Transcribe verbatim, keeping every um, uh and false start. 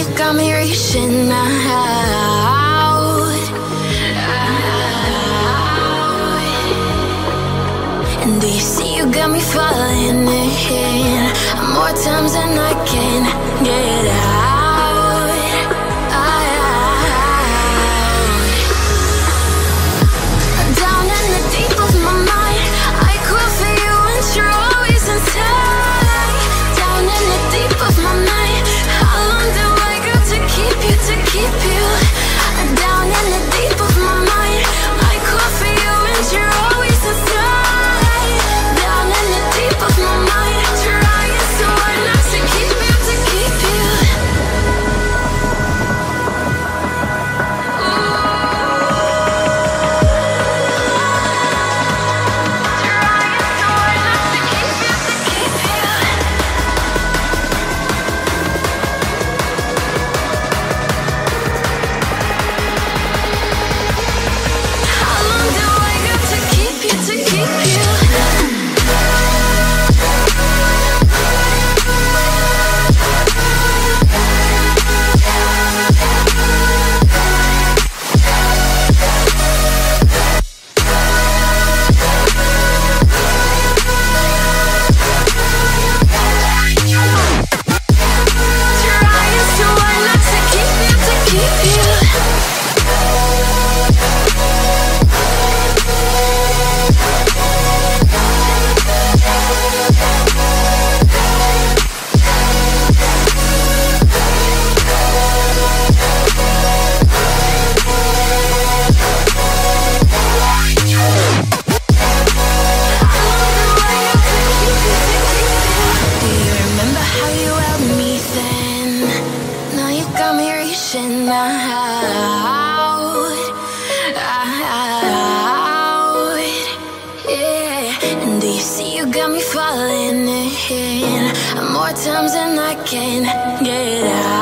you got me reaching out, and do you see you got me falling in more times than I can get out. Down in the deep of my mind, I call for you and you're always inside. Down in the deep of my mind, how long do I got to keep you, to keep you? Down in the deep of my mind, I call for you and you're always inside. Down in the deep of my mind, trying so hard not to keep you, to keep you. More times than I can get out.